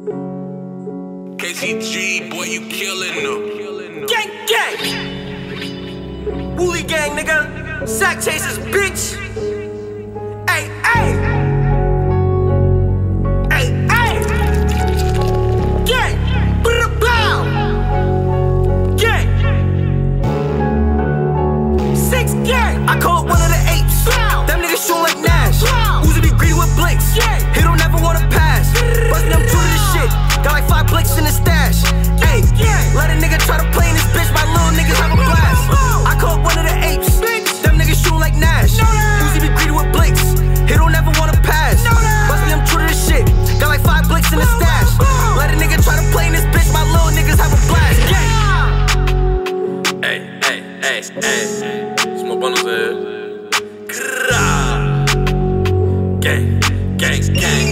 KCG, boy, you killing them. Gang, gang. Wooly gang, nigga. Sack chasers, bitch. Ay, ay. Ay, ay. Gang. Bow. Gang. 6 gang. I call it one of the apes. Them niggas shoot like Nash. Uzi be greedy with blinks. He don't ever wanna pass. Bustin' them true to this shit. Got like 5 blicks in the stash. Ayy, let a nigga try to play in this bitch. My little niggas have a blast. I call it one of the apes. Them niggas shoot like Nash. Uzi be greedy with blinks. He don't ever wanna pass. Bustin' them true to this shit. Got like 5 blicks in the stash. Let a nigga try to play in this bitch. My little niggas have a blast. Hey, hey, hey, hey. Smoke bundles in. Gang, gang, gang.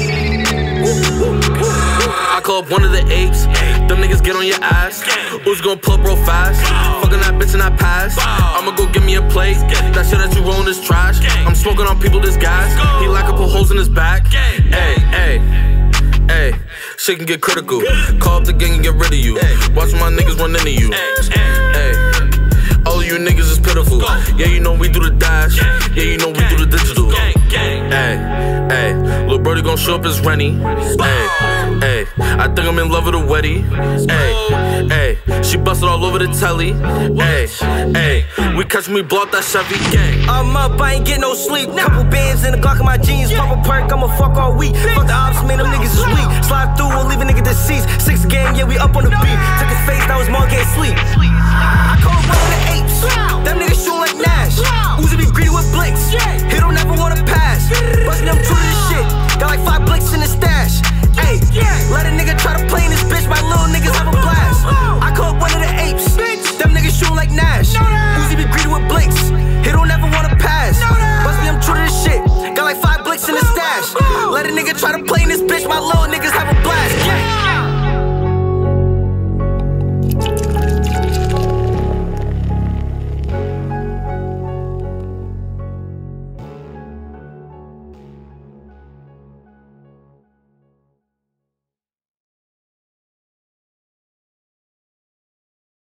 I call up one of the apes. Them niggas get on your ass. Who's gon' pull up real fast? Fucking that bitch and I pass. I'ma go get me a plate. That shit that you rollin' is trash. I'm smoking on people this gas. He like to put holes in his back. Hey, hey, hey. Shit can get critical. Call up the gang and get rid of you. Watch my niggas run into you. Hey, all of you niggas is pitiful. Yeah, you know we do the dash. Yeah, you know we do the digital. Hey, hey, lil' Brody gon' show up as Rennie. Hey, hey, I think I'm in love with a Weddy. Hey, hey, she busted all over the telly. Hey, hey, we catch me blow out that Chevy gang. I'm up, I ain't get no sleep. Couple bands in the Glock in my jeans. Pop a perk, I'ma fuck all week. Fuck the ops, man, them niggas is weak. Slide through, we'll leave a nigga deceased. 6 gang, yeah, we up on the beat. Took his face, now his mom can't sleep. I call one of the apes. Them niggas shoot like Nash. Uzi be greedy with blinks. He don't ever wanna pass. Bustin' them true to this shit. Got like 5 blinks in the